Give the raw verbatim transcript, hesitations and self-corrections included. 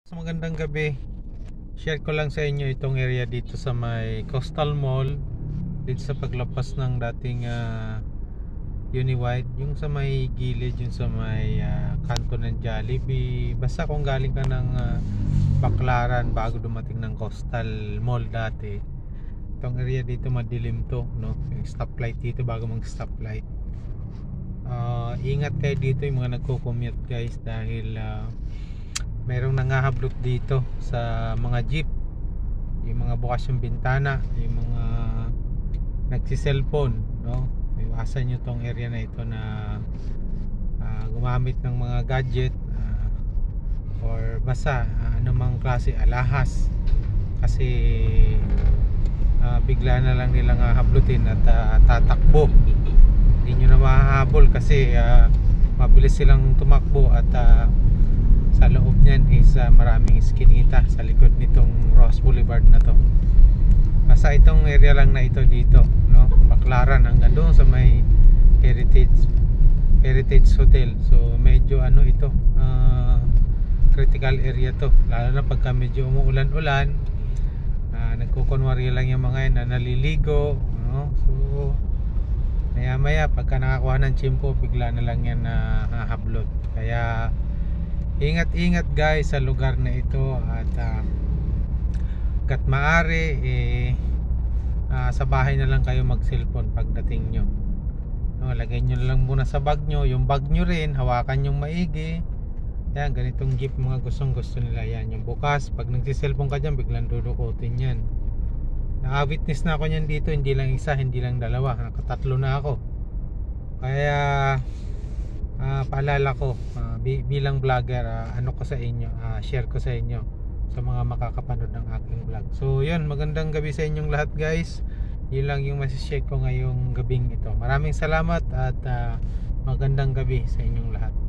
So, magandang gabi. Share ko lang sa inyo itong area dito sa may Coastal Mall, dito sa paglapas ng dating uh, Uniwide, yung sa may gilid, yung sa may uh, kanto ng Jollibee. Basta kung galing ka ng uh, Baclaran bago dumating ng Coastal Mall dati, itong area dito madilim to, no? Yung stoplight dito bago mag stoplight. Uh, ingat kayo dito yung mga nagko-commute guys, dahil uh, merong nangahablot dito sa mga jeep, yung mga bukas yung bintana, yung mga nagsi-cellphone, no? Iwasan nyo tong area na ito na uh, gumamit ng mga gadget uh, or basta uh, anumang klase alahas, kasi uh, bigla na lang nilang hahablutin at uh, tatakbo. Hindi nyo na mahahabol kasi uh, mabilis silang tumakbo at uh, sa loob niyan is uh, maraming iskinita sa likod nitong Ross Boulevard na to. Basta itong area lang na ito dito, no? Baclaran hanggang doon sa may Heritage Heritage Hotel. So medyo ano ito, uh, critical area to, lalo na pagka medyo umuulan-ulan. Uh, nagkukunwari lang yung mga yan na naliligo, no? So maya maya pagka nakakuha ng tsimpo, bigla na lang yan na hahablot. Kaya ingat-ingat guys sa lugar na ito, at uh, kat maari eh, uh, sa bahay na lang kayo mag cellphone pagdating nyo, no, lagay nyo lang muna sa bag nyo, yung bag nyo rin hawakan yung maigi. Yan, ganitong jeep mga gustong gusto nila yan, yung bukas pag nagsi-cellphone ka dyan biglang dudukutin yan. Naka-witness na ako nyan dito, hindi lang isa, hindi lang dalawa, nakatatlo na ako. Kaya Uh, paalala ko uh, bi bilang vlogger, uh, ano ko sa inyo, uh, share ko sa inyo sa mga makakapanood ng aking vlog. So yun, magandang gabi sa inyong lahat guys. Yun lang yung masishare ko ngayong gabing ito. Maraming salamat at uh, magandang gabi sa inyong lahat.